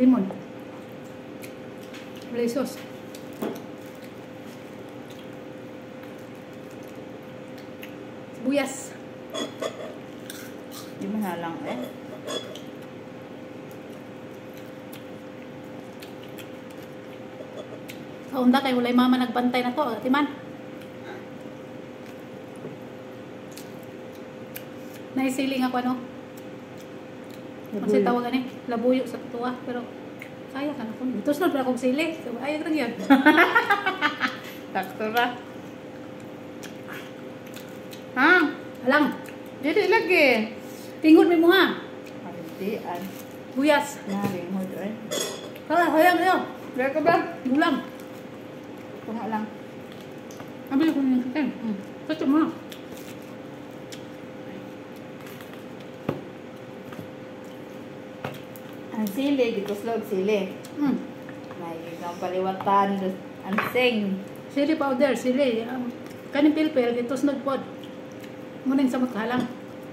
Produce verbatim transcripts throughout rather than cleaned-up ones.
limon. Wala sauce. Sibuyas. Di mahalang eh. Kaunda kay walay mama nagbantay na to, timan. Naisiling ako ano. Kasi tawagan eh, labuyo sa tuwa, pero kaya ka na ko. Ito sunod na akong sili. So, ayaw lang yun. Takto ra. Ha? Alang, Dili lagi. tingod mo ha. Halidian. Buyas. Naring mo doon. Kala, hayang kayo. Dili ka ba? Gulang. Tunga lang. Ambil ko yung chicken. Hmm. Tutup mo. Ang sili, dito slog sili. Hmm. May isang paliwatan, ang sing. Sili powder, sili. Um, kanin pilpil, ito sunod pod. Muning samot kahalang.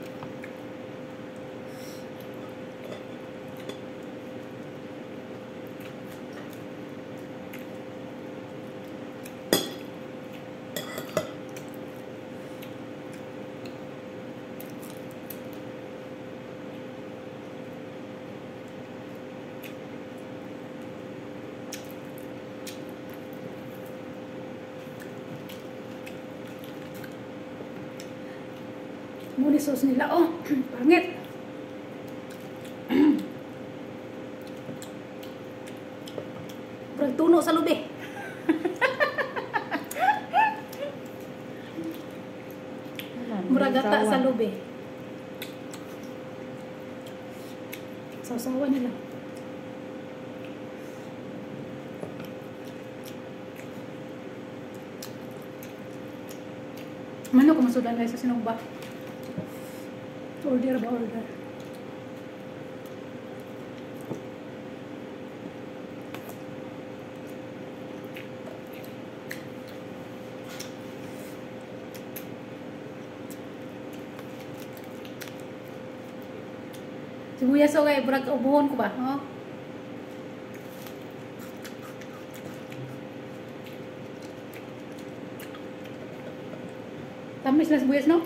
Muni sauce nila, oh, pangit. Parang tuno sa lubi. Murag gata sa lubi. Sausawan nila. Mano kung masudan guys sa sinugba? Order ba order? Sibuyas o kay brag ubuhon ko ba? Oh. Tamis na sibuyas no?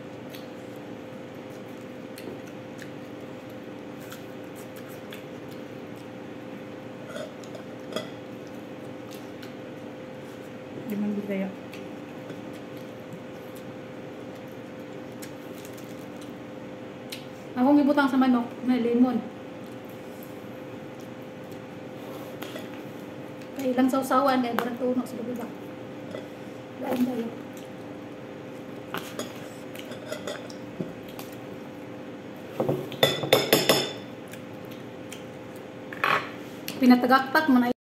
Di man bigaya. Akong ibutang sa manok na lemon. Kay ilang sausawan kay barang tuno sa lubi ba. Lain tayo. Pinatagaktak man ay